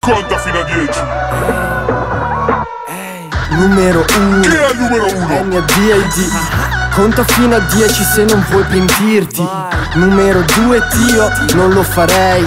Conta fino a 10. Numero 1. Chi è il numero 1? NDAD. Conta fino a 10 se non vuoi pentirti. Numero 2 Tio, non lo farei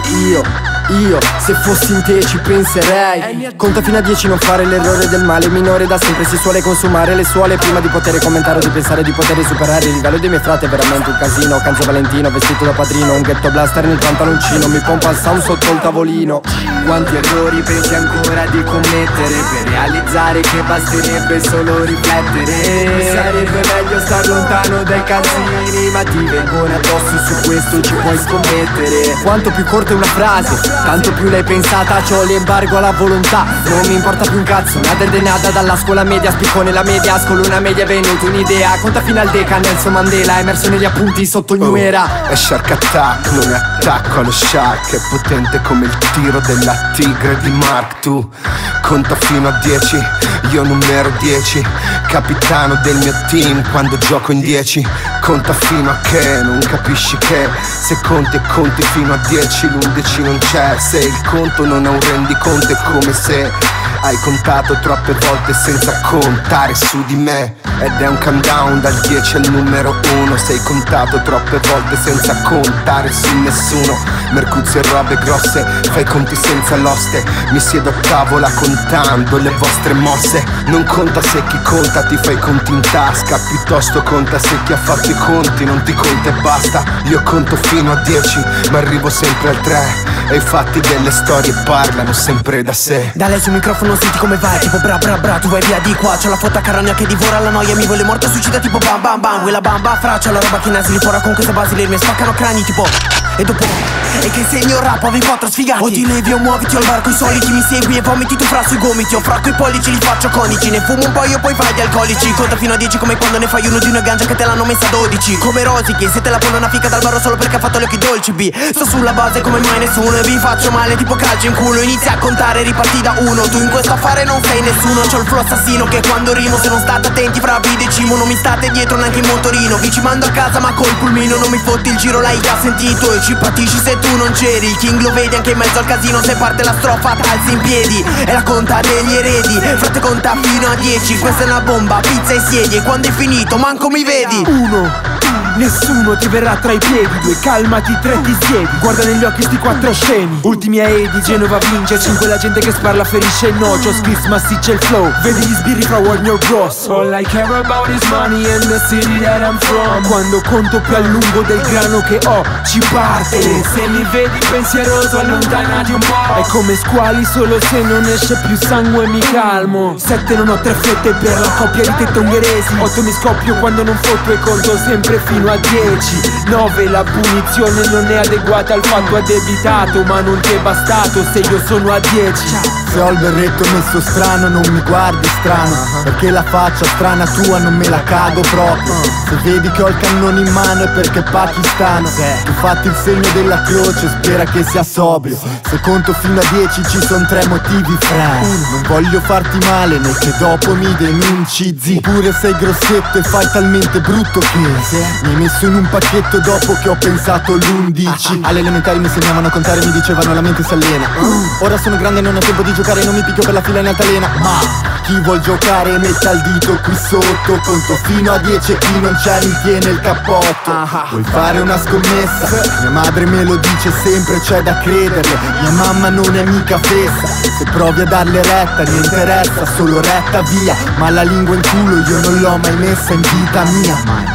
io, se fossi in te ci penserei. Conta fino a 10, non fare l'errore del male minore. Da sempre si suole consumare le suole prima di poter commentare o di pensare di poter superare il livello dei miei frati. È veramente un casino, Canzo Valentino vestito da padrino, un ghetto blaster nel pantaloncino, mi pompa il sound sotto il tavolino. Quanti errori pensi ancora di commettere per realizzare che basterebbe solo riflettere? Sarebbe meglio star lontano dai calzini, ma ti vengono addosso, su questo ci puoi scommettere. Quanto più corta è una frase, tanto più l'hai pensata, c'ho l'embargo alla volontà. Non mi importa più un cazzo, nada de nada. Dalla scuola media, spicco nella media, scolo una media, è venuta un'idea. Conta fino al Deca, Nelson Mandela, emerso negli appunti sotto il New Era. È Shark Attack, non è attacco allo Shark. È potente come il tiro della tigre di Mark II. Conta fino a 10, io numero 10, capitano del mio team quando gioco in 10. Conta fino a che non capisci che se conti e conti fino a 10 l'11 non c'è. Se il conto non ha un rendiconto è come se hai contato troppe volte senza contare su di me. Ed è un countdown dal 10 al numero 1. Sei contato troppe volte senza contare su nessuno. Mercuzzi e robe grosse, fai conti senza l'oste. Mi siedo a tavola contando le vostre mosse. Non conta se chi conta ti fa i conti in tasca, piuttosto conta se chi ha fatto i conti non ti conta e basta. Io conto fino a 10 ma arrivo sempre al 3 e i fatti delle storie parlano sempre da sé. Da lei sul microfono senti come vai, tipo bra bra bra, tu vai via di qua. C'ho la fotta carogna che divora la noia, mi vuole morta suicida tipo bam bam bam. Quella bamba fra, c'ho la roba che nasi li fora con queste basi, le mi spaccano crani tipo. E dopo, e che segno rap, avevi 4 sfigati. O ti levi o muoviti al barco, i soliti mi segui e vomiti tu fra sui gomiti. O fracco i pollici, li faccio conici, ne fumo un po' io poi fai gli alcolici. Conta fino a 10 come quando ne fai uno di una ganja che te l'hanno messa a 12. Come Rosichi, se te la pone una fica dal baro solo perché ha fatto gli occhi dolci B. Sto sulla base come mai nessuno e vi faccio male tipo calcio in culo. Inizia a contare, riparti da 1. Tu in questo affare non sei nessuno. C'ho il flow assassino che quando rimo, se non state attenti fra vi decimo. Non mi state dietro neanche in motorino, vi ci mando a casa ma col pulmino. Non mi fotti il giro, l'hai già sentito e ci patisci se tu non c'eri. Il king lo vedi anche in mezzo al casino, se parte la strofa t'alzi in piedi. È la conta degli eredi, frate conta fino a 10. Questa è una bomba, pizza e siedi e quando è finito manco mi vedi. 1. Nessuno ti verrà tra i piedi. 2. Calmati, 3. Ti siedi. Guarda negli occhi sti 4 scemi. Ultimi aedi, Genova vince. 5. La gente che sparla ferisce no. C'ho skills massiccia il flow. Vedi gli sbirri fra Warner Bros. All I care about is money and the city that I'm from. Quando conto più a lungo del grano che ho, ci parte. E se mi vedi pensieroso allontanati un po'. È come squali solo se non esce più sangue mi calmo. 7. Non ho 3 fette per la coppia di tette ungheresi. 8. Mi scoppio quando non fotto e conto sempre fino a 10. 9. La punizione non è adeguata al fatto addebitato, ma non ti è bastato se io sono a 10. Se ho il berretto messo strano non mi guardi strano, perché la faccia strana tua non me la cago proprio. Se vedi che ho il cannone in mano è perché è pakistano. Tu fatti il segno della croce, spera che sia sobrio. Se conto fino a 10 ci son 3 motivi fra. Non voglio farti male né che dopo mi denunci zi. Pure sei grossetto e fai talmente brutto che mi hai messo in un pacchetto dopo che ho pensato l'11. Alle elementari mi insegnavano a contare, mi dicevano la mente si allena. Ora sono grande e non ho tempo di giocare, non mi picchio per la fila in altalena. Ma chi vuol giocare metta il dito qui sotto. Conto fino a 10 e chi non c'è mi tiene il cappotto. Vuoi fare una scommessa? Mia madre me lo dice sempre, c'è da crederle. Mia mamma non è mica fessa. Se provi a darle retta niente resta, solo retta via. Ma la lingua in culo io non l'ho mai messa in vita mia.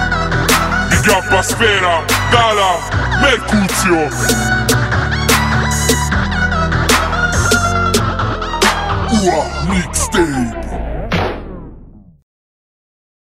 Gappa Sfera, Dala, Mercuzio. Mixtape.